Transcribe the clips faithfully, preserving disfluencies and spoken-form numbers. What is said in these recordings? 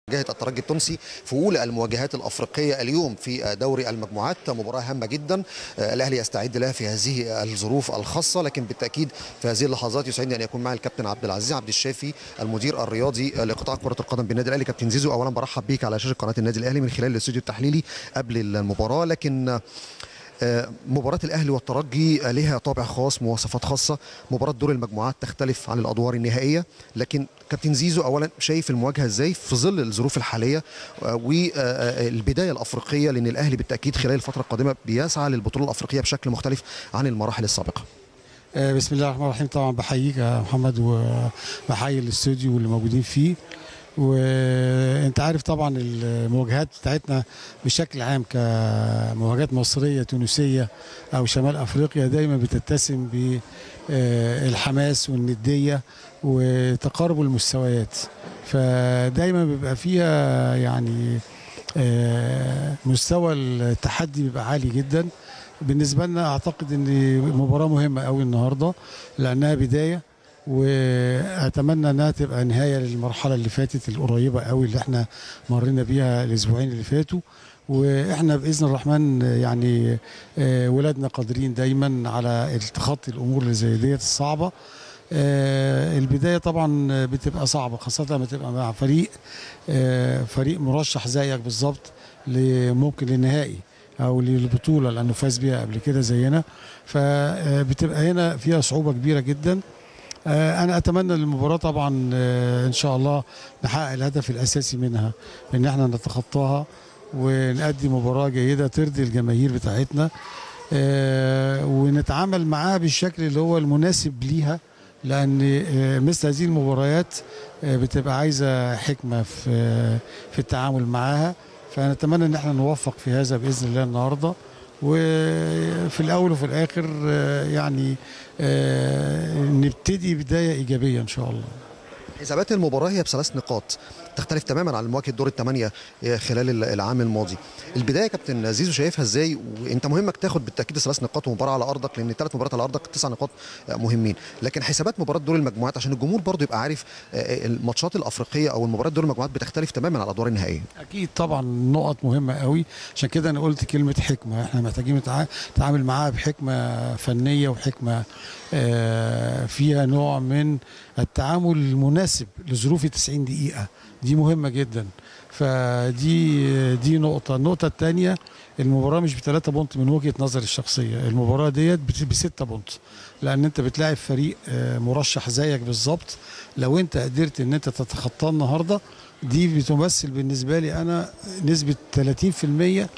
مواجهة الترجي التونسي في أولى المواجهات الأفريقية اليوم في دوري المجموعات، مباراة هامة جدا. الأهلي يستعد لها في هذه الظروف الخاصة، لكن بالتأكيد في هذه اللحظات يسعدني أن يكون معي الكابتن عبد العزيز عبد الشافي المدير الرياضي لقطاع كرة القدم بالنادي الأهلي. كابتن زيزو، أولا برحب بيك على شاشة قناة النادي الأهلي من خلال الاستوديو التحليلي قبل المباراة. لكن مباراة الأهلي والترجي لها طابع خاص، مواصفات خاصة. مباراة دور المجموعات تختلف عن الأدوار النهائية، لكن كابتن زيزو أولا شايف المواجهة إزاي في ظل الظروف الحالية والبداية الأفريقية، لأن الأهلي بالتأكيد خلال الفترة القادمة بيسعى للبطولة الأفريقية بشكل مختلف عن المراحل السابقة. بسم الله الرحمن الرحيم. طبعا بحييك يا محمد وبحيي الاستوديو واللي موجودين فيه. وانت عارف طبعا المواجهات بتاعتنا بشكل عام كمواجهات مصريه تونسيه او شمال افريقيا دايما بتتسم بالحماس والنديه وتقارب المستويات، فدايما بيبقى فيها يعني مستوى التحدي بيبقى عالي جدا. بالنسبه لنا اعتقد ان مباراه مهمه قوي النهارده لانها بدايه، واتمنى انها تبقى نهايه للمرحله اللي فاتت القريبه قوي اللي احنا مرينا بيها الاسبوعين اللي فاتوا. واحنا باذن الرحمن يعني ولادنا قادرين دايما على تخطي الامور اللي زي ديت الصعبه. البدايه طبعا بتبقى صعبه، خاصه لما تبقى مع فريق فريق مرشح زيك بالظبط ممكن للنهائي او للبطوله لانه فاز بيها قبل كده زينا، فبتبقى هنا فيها صعوبه كبيره جدا. أنا أتمنى المباراة طبعا إن شاء الله نحقق الهدف الأساسي منها، إن احنا نتخطاها ونأدي مباراة جيدة ترضي الجماهير بتاعتنا، ونتعامل معاها بالشكل اللي هو المناسب ليها، لأن مثل هذه المباريات بتبقى عايزة حكمة في في التعامل معاها. فنتمنى إن احنا نوفق في هذا بإذن الله النهارده، وفي الأول وفي الآخر يعني نبتدي بداية إيجابية إن شاء الله. حسابات المباراة هي بثلاث نقاط، تختلف تماما عن مواجهة دور الثمانية خلال العام الماضي. البداية يا كابتن زيزو شايفها ازاي؟ وانت مهمك تاخد بالتأكيد ثلاث نقاط ومباراة على أرضك، لأن ثلاث مباريات على أرضك تسع نقاط مهمين. لكن حسابات مباراة دور المجموعات عشان الجمهور برضه يبقى عارف الماتشات الأفريقية أو المباريات دور المجموعات بتختلف تماما عن الأدوار النهائية. أكيد طبعا نقط مهمة قوي، عشان كده أنا قلت كلمة حكمة. احنا محتاجين نتعامل معاها بحكمة فنية وحكمة فيها نوع من التعامل المناسب لظروف تسعين دقيقة، دي مهمة جدا. فدي دي نقطة. النقطة الثانية، المباراة مش بثلاثة بونت من وجهة نظري الشخصية، المباراة ديت بستة بونت، لأن أنت بتلاعب فريق مرشح زيك بالظبط. لو أنت قدرت أن أنت تتخطاه النهاردة، دي بتمثل بالنسبة لي أنا نسبة ثلاثين في المية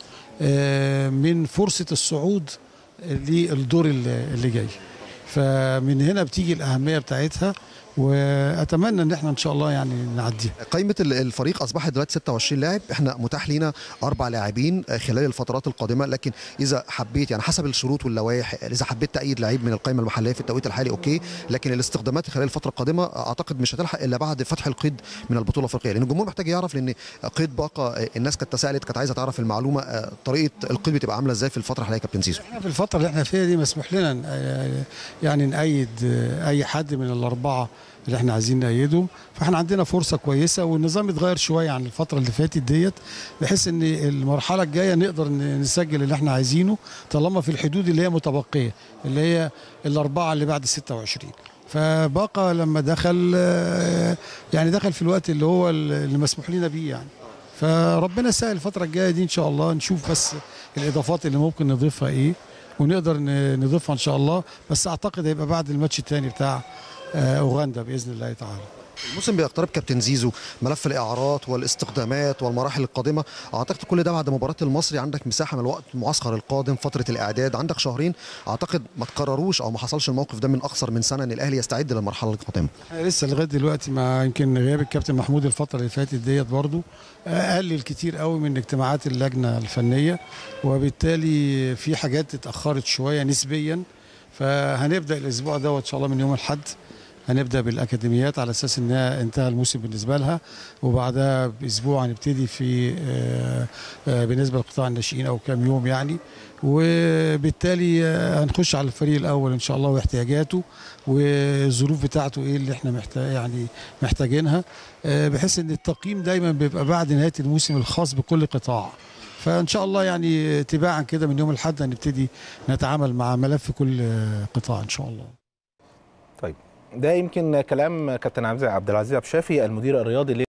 من فرصة الصعود للدور اللي جاي. فمن هنا بتيجي الأهمية بتاعتها، واتمنى ان احنا ان شاء الله يعني نعديها. قائمه الفريق اصبحت دلوقتي ستة وعشرين لاعب، احنا متاح لينا اربع لاعبين خلال الفترات القادمه، لكن اذا حبيت يعني حسب الشروط واللوائح اذا حبيت تأيد لعيب من القائمه المحليه في التوقيت الحالي اوكي، لكن الاستخدامات خلال الفتره القادمه اعتقد مش هتلحق الا بعد فتح القيد من البطوله الافريقيه، لان الجمهور محتاج يعرف، لان قيد باقه الناس كانت تساءلت كانت عايزه تعرف المعلومه طريقه القيد بتبقى عامله ازاي في الفتره الحاليه. كابتن زيزو، احنا في الفتره اللي احنا فيها دي مسموح لنا يعني نأيد اي حد من الاربعه اللي احنا عايزين نأيدهم، فاحنا عندنا فرصه كويسه، والنظام اتغير شويه عن الفتره اللي فاتت ديت، بحيث ان المرحله الجايه نقدر نسجل اللي احنا عايزينه طالما في الحدود اللي هي متبقيه، اللي هي الاربعه اللي بعد ستة وعشرين. فبقى لما دخل يعني دخل في الوقت اللي هو اللي مسموح لنا بيه يعني. فربنا يسهل الفتره الجايه دي ان شاء الله، نشوف بس الاضافات اللي ممكن نضيفها ايه ونقدر نضيفها ان شاء الله. بس اعتقد هيبقى بعد الماتش الثاني بتاع أوغندا بإذن الله تعالى. الموسم بيقترب كابتن زيزو، ملف الإعارات والاستخدامات والمراحل القادمة، أعتقد كل ده بعد مباراة المصري عندك مساحة من الوقت، المعسكر القادم، فترة الإعداد، عندك شهرين، أعتقد ما تكرروش أو ما حصلش الموقف ده من أكثر من سنة إن الأهلي يستعد للمرحلة القادمة. لسه لغاية دلوقتي ما يمكن غياب الكابتن محمود الفترة اللي فاتت ديت برضو قلل كتير قوي من اجتماعات اللجنة الفنية، وبالتالي في حاجات اتأخرت شوية نسبيا. فهنبدأ الأسبوع ده إن شاء الله من يوم الأحد هنبدا بالاكاديميات على اساس انها انتهى الموسم بالنسبه لها، وبعدها باسبوع هنبتدي في بالنسبه لقطاع الناشئين او كام يوم يعني، وبالتالي هنخش على الفريق الاول ان شاء الله واحتياجاته والظروف بتاعته ايه اللي احنا محتاج يعني محتاجينها، بحيث ان التقييم دايما بيبقى بعد نهايه الموسم الخاص بكل قطاع. فان شاء الله يعني تباعا كده من يوم الاحد هنبتدي نتعامل مع ملف كل قطاع ان شاء الله. طيب ده يمكن كلام كابتن عبد العزيز عبد الشافي المدير الرياضي